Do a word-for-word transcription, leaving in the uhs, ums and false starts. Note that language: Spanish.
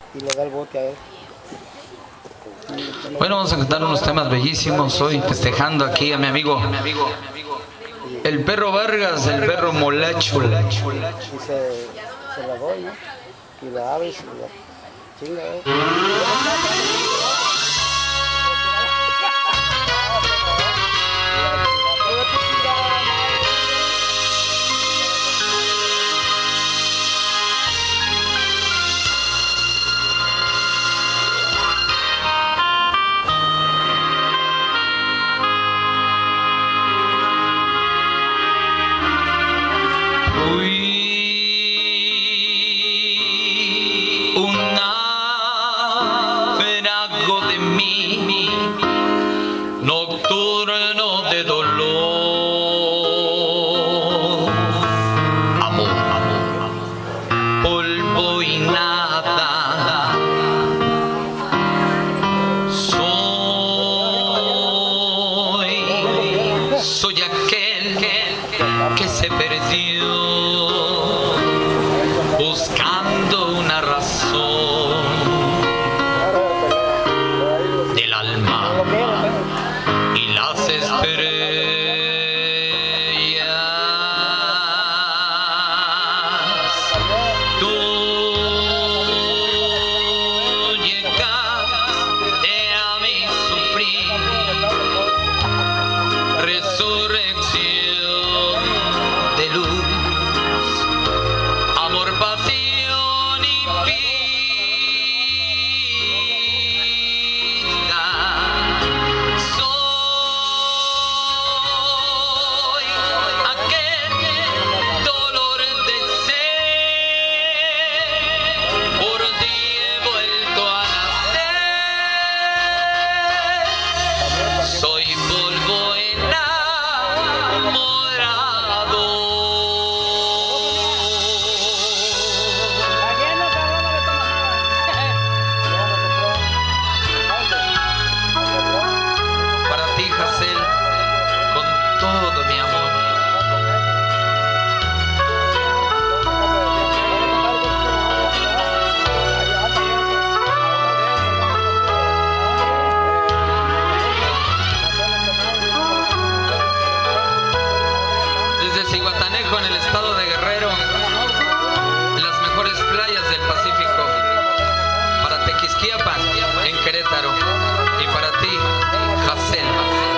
y le da el bote a él. Bueno, vamos a cantar unos temas bellísimos hoy, festejando aquí a mi amigo el perro Vargas, el perro Molacho. Y se, se la doy, ¿no? Y la abre y se la chinga, ¿eh? Nocturno de dolor, amor, amor, polvo y nada. Soy, soy aquel que se perdió buscando una razón del alma y las estrellas. Tú llegaste a mi sufrir, resurrección de luz, amor, pasión y vida. Soy polvo enamorado. Para ti, Hazel, con todo mi amor. Desde Zihuatanejo, en el estado de Guerrero, en las mejores playas del Pacífico, para Tequisquiapan, en Querétaro, y para ti, Hazel.